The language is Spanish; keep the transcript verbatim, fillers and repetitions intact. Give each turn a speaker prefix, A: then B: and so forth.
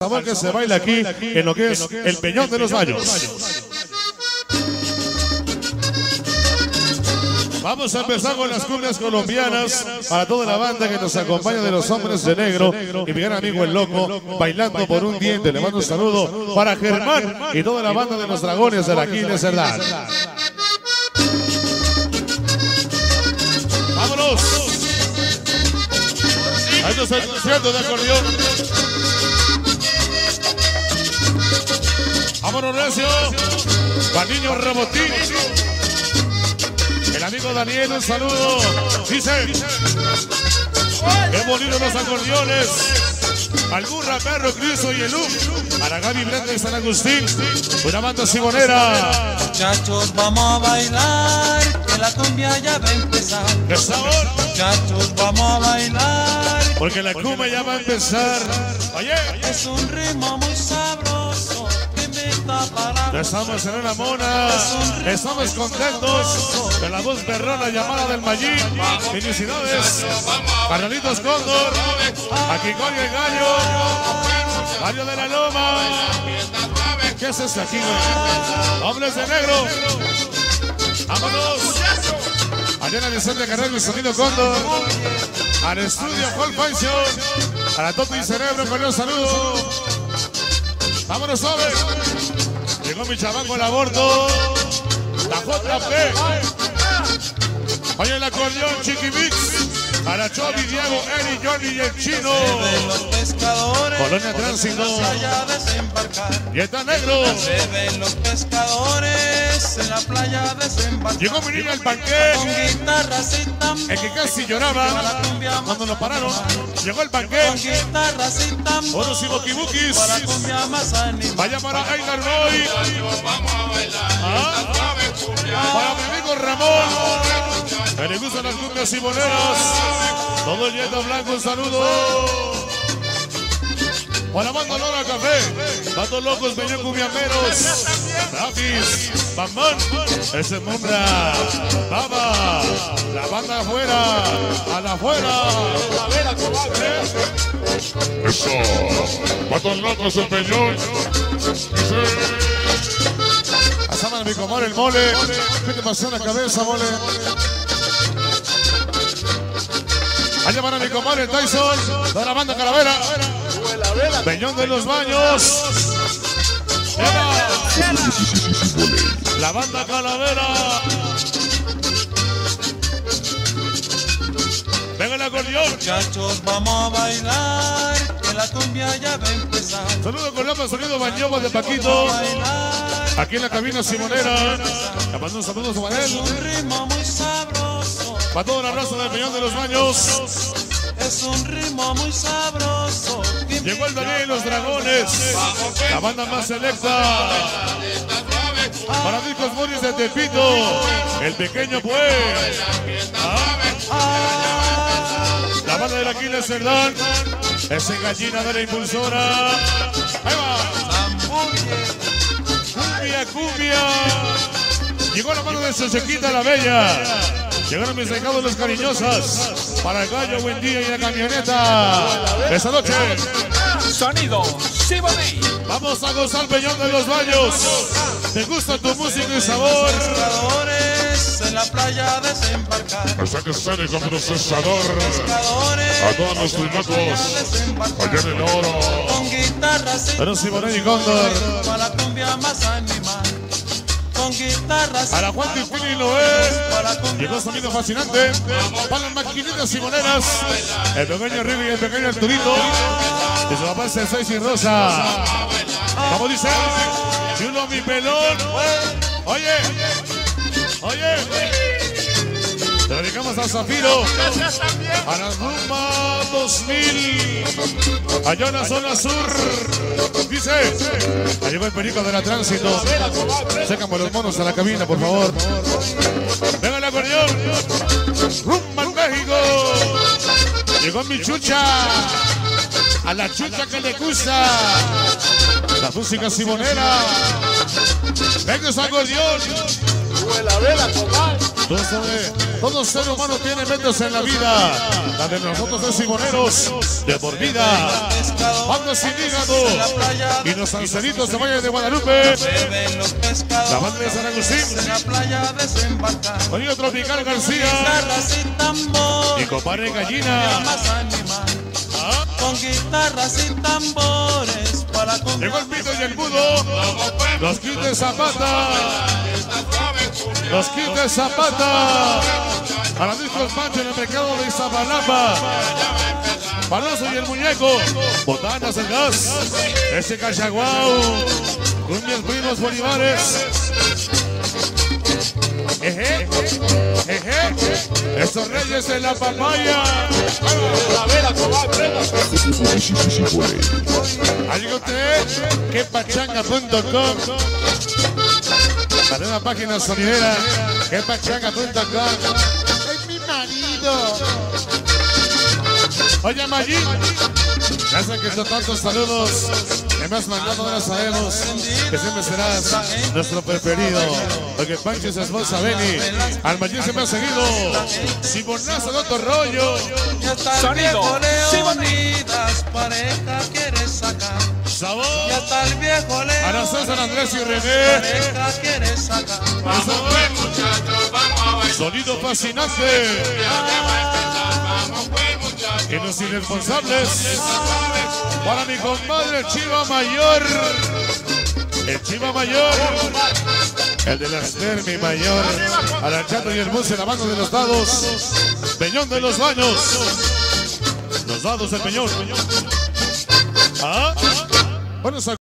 A: sabor que se baila aquí en lo que es el Peñón de los Baños. Vamos a empezar con las cumbias colombianas para toda la banda que nos acompaña de los Hombres de Negro y mi gran amigo El Loco, bailando por un diente. Le mando un saludo para Germán y toda la banda de los Dragones de la Quinta Cerdán. ¡Vámonos! Esto es el concierto de acordeón. ¡Vámonos, recio! Para Niño Rebotín. El amigo Daniel, un saludo. Dice: qué bonitos los acordeones. Al Burra, Perro, Cristo y el U. A la Gaby Brenda y San Agustín. Una banda simonera.
B: Muchachos, vamos a bailar, que la cumbia ya va a empezar.
A: ¡Qué sabor!
B: Muchachos, vamos a bailar,
A: porque la cumbia ya va a empezar. Oye,
B: es un ritmo muy sabroso.
A: Estamos en una mona, estamos contentos de la voz perrona llamada del Mallín. Felicidades, Carnalitos Cóndor, aquí con el Gallo, Gallo de la Loma. ¿Qué es esto aquí, güey? Hombres de Negro. Vámonos. Allá en el Vicente Carrero y Sonido Cóndor. Al estudio Hall Function. A la Toto y Cerebro con un saludo. Vámonos, suave. Llegó mi chaval con el aborto. La J P. Oye, el acordeón Chiquimix. Para Chobi, Diego, Eri, Johnny y el Chino. Colonia Tránsito. Y está negro.
B: Beben los pescadores en la playa desembarcar.
A: Llegó mi niña el panqué.
B: Con guitarras y tambores.
A: El que casi lloraba cuando nos pararon. Llegó el panqué.
B: Con guitarras y tambores.
A: Oros y boquibukis.
B: Para cumbia más animada.
A: Vaya para Einar Boy. ¿Ah? Para mi amigo Ramón. Que le gustan las cumbias simoneras. Todo el yeto blanco, un saludo. Para la banda Lora Café. Patos locos, Peñón Cumbiameros. Rafis, Bambán. Ese Mumbra. Baba. La banda afuera. A la afuera.
C: Eso. Patos locos, el Peñón.
A: Pasaban a mi comadre el mole. ¿Qué te pasó en la cabeza, mole? Allá van a mi comadre el Tyson. De la banda Calavera. Peñón de los Baños. La banda Calavera. Venga el acordeón.
B: Muchachos, vamos a bailar, que la cumbia ya va a empezar.
A: Saludo con Lapa, sonido Bañoba de Paquito. Aquí en la cabina simonera. Le mando un saludo a su Manel.
B: Es un ritmo muy sabroso.
A: Para toda la raza del Peñón de los Baños.
B: Es un ritmo muy sabroso.
A: Llegó el Daniel y los Dragones. La banda más selecta. Para Discos Moris de Tepito. El pequeño pues. La banda de la Quinta Cerdán. Ese gallina de la impulsora. Ahí va. Cumbia, cumbia. Llegó la mano de Sosequita la Bella. Llegaron mis recados los cariñosas. Para el Gallo, buen día y la camioneta. Esta noche.
D: Sonido Siboney.
A: Vamos a gozar Peñón de los Baños. ¿Te gusta tu música y sabor?
B: Pescadores en la playa desembarcar.
C: Hasta que sale con procesador.
B: Pescadores
C: A todos los tuinatos. Allá en el oro.
B: con guitarras y
A: Pero Siboney y Cóndor.
B: para la cumbia más animal. Con guitarras
A: Para Juan Tipini Noé. Llegó sonido fascinante. Para las maquinitas simoneras. El pequeño Rivi y el pequeño Arturito. De su papá es seis y Rosa. Como dice, chulo mi pelón. Oye, oye. Te lo dedicamos a Zafiro. A la Rumba dos mil. Allá en la zona sur. Dice, ahí llegó el perico de la Tránsito. Sécame los monos a la cabina, por favor. Venga el acordeón. Rumba en México. Llegó mi chucha. A la chucha que le gusta. La música simonera. Venga ese acordeón.
D: Vuela, vela, comal.
A: Todo, todo ser humano tiene metas en la vida. La de nosotros es Simoneros de por vida. Banda sin hígado. Y los ancelitos de Valle de Guadalupe. La banda de San Agustín. Sonido Tropical García. Y compadre Gallina. ¿Ah?
B: Con guitarras y tambores para
A: llegó el pito y el mudo. Los kits de Zapata. Los kits de Zapata. A los discos Pancho en el mercado de Iztapalapa. Paloso y el muñeco. Botanas el gas. Ese cachaguao. Cumbias primos Bolivares. Eje, eje, estos reyes de la papaya. Allí usted, que pachanga punto com. Para una página sonidera, que pachanga punto com. Es mi marido. Oye, Maggi, gracias que son tantos saludos que me has mandado, ahora sabemos que siempre serás nuestro preferido. Porque Pancho y su esposa Beni, al Maggi se me ha seguido. Simonazo de otro rollo.
B: Sonido, Simonidas, pareja quieres sacar.
A: Sabor.
B: Ya está el viejo León.
A: Araceli, San Andrés y René.
B: Pareja quieres sacar.
C: Vamos pues muchachos, vamos a bailar.
A: Sonido fascinante. Y los irresponsables. Para mi compadre Chiva Mayor. El Chiva Mayor. El de la Spermi Mayor. Aranchato y el Bus en la mano de los dados. Peñón de los Baños. Los dados del Peñón. ¿Ah? Bueno,